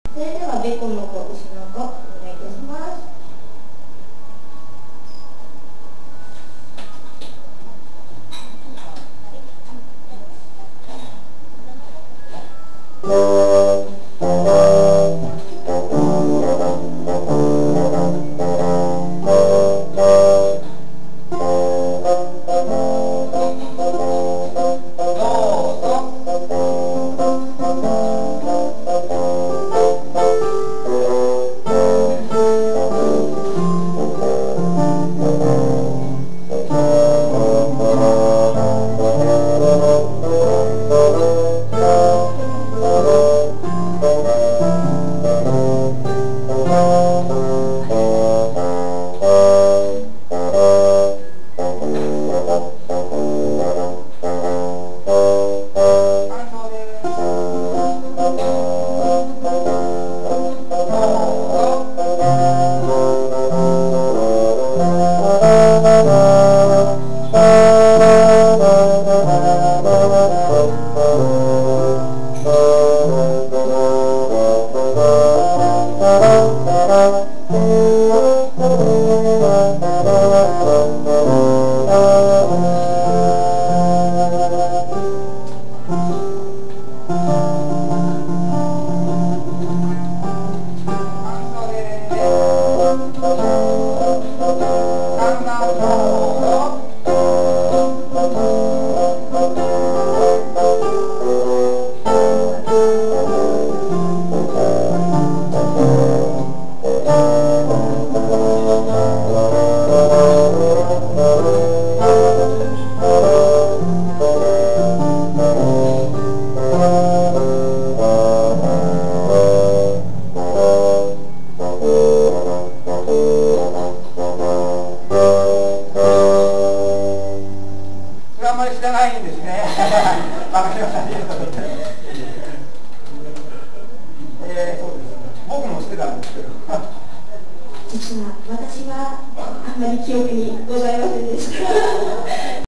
それではべこの子うしの子お願いいたします。 あんまり知らないんですね。わかりました。そうです。僕も知ってたんですけど。 実は私はあんまり記憶にございませんでした。